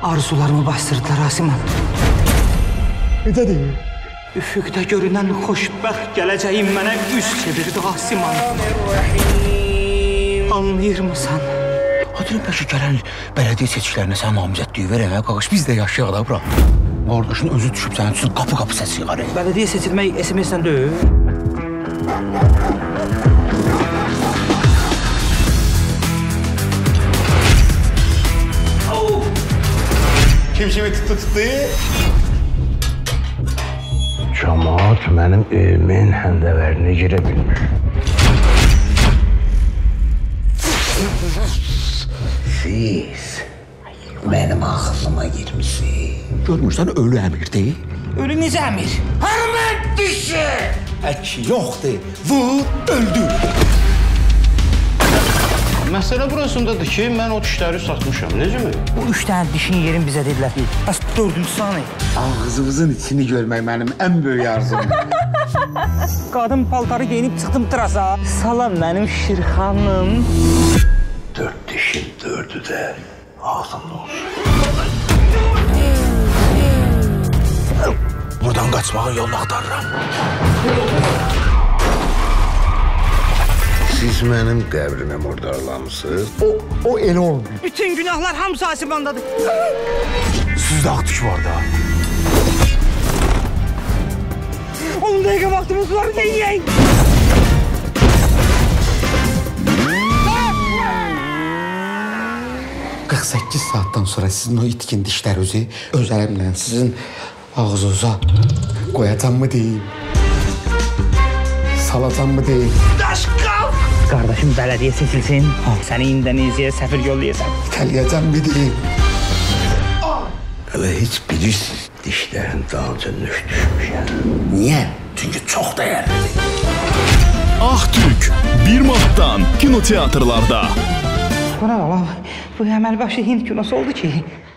Arzularımı bastırdılar Asiman. Necədir? Üfüqdə görünən xoşbəxt gələcəyim mənə üz çevirdi Asiman. Anlayır mısan? Hatırın pəşə gələn bələdiyyə seçkilərinə sən namizədliyi verən, qaqaş biz də yaşayaq da bura. Qardaşın özü düşüb sənin üçün qapı-qapı səs yığarıq. Bələdiyyə seçilmək SMS-lə deyil. Kim kimi tuttu? Cəmaat mənim evimin həndəvərinə girə bilmir. Siz mənim ağlıma girmişsiniz. Görmürsən ölü əmir deyil. Ölü necə əmir? Hərmət dişi! Əki yoxdur, vur, öldür. Məsələ burasındadır ki, mən o dişləri satmışam, necəmi? Bu 3 dənə dişin yerin bizə dedilər. Bəs 4-cü sanı? Ağzımızın içini görmək mənim ən böyük arzum. Qadın paltarı geyinib çıxdım trasa. Salam mənim Şirxanım. 4 dişin 4'ü də ağzımda olsun. Buradan qaçmağın yolunu axtarıram. Siz mənim qəbrimə murdarlamısınız. O elə olmuyor. Bütün günahlar hamısı Asimandadır. Sizdə ağ diş var da. 10 dəqiqə vaxtımız var, ne yiyək? saatdan sonra sizin o itkin dişlərinizi öz əlimlə sizin ağzınıza qoyacam mı deyim? Salacam mı deyim? Qardaşım bələdiyyə seçilsin, səni İndoneziya səfir yollayacaq. İtələyəcəm mi deyim? Hələ heç bilirsiniz, dişlərin dalınca nöş düşmüşəm. Niyə? Çünki çox dəyərlidir. Ahtürk 1 Mart'dan kinoteatrlarda. Bu nə ola? Bu əməlbaşı Hind kinosu oldu ki.